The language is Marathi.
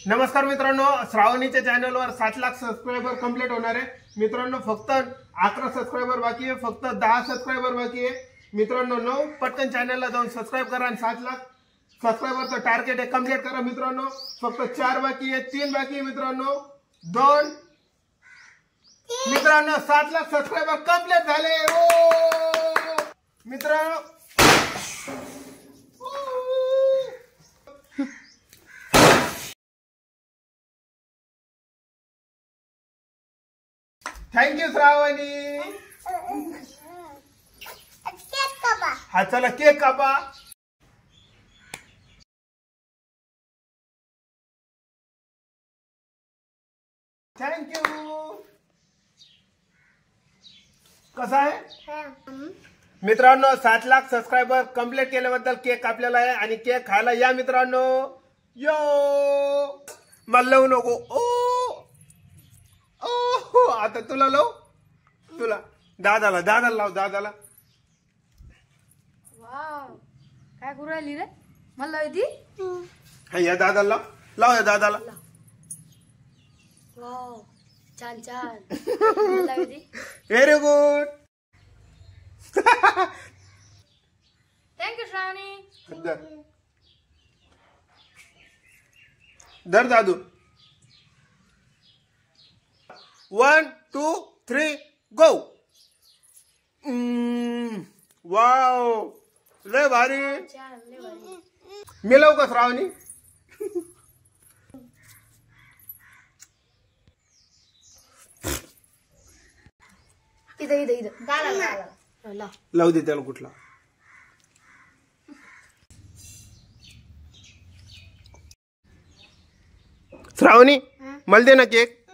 नमस्कार मित्रांनो, श्रावणीच्या चॅनलवर 7 लाख सबस्क्रायबर कंप्लीट होणार आहे मित्रांनो। फक्त 11 सबस्क्रायबर बाकी आहे, फक्त 10 सबस्क्रायबर बाकी आहे मित्रांनो। 9 पटकन चॅनलला जाऊन सबस्क्राइब करा आणि 7 लाख सबस्क्रायबरचं टार्गेट आहे कंप्लीट करा मित्रांनो। फक्त 4 बाकी आहे, 3 बाकी आहे मित्रांनो, 2 मित्रांनो 7 लाख सबस्क्रायबर कंप्लीट झाले मित्रांनो। Thank you Shravani. हा चला केक कापा। Thank you. कसा आहे मित्रांनो? 7 लाख सबस्क्रायबर कंप्लीट केल्याबद्दल केक कापलेला आहे आणि केक खायला या मित्रांनो। यो मला लावू नको। आता तुला लाव, तुला दादाला लाव, दादाला। वाव, काय करू राहिली रे? मला लावती? हा या दादाला लाव या दादाला। वाव, छान छान। मला लावती? Very good. थँक्यू श्रावणी। धर दादू। 1 2 3 गो। वाव, लय भारी। छान, लय भारी। मिळव का श्रावणी? इथं गाला लावू दे त्याला कुठला। श्रावणी मला दे ना केक।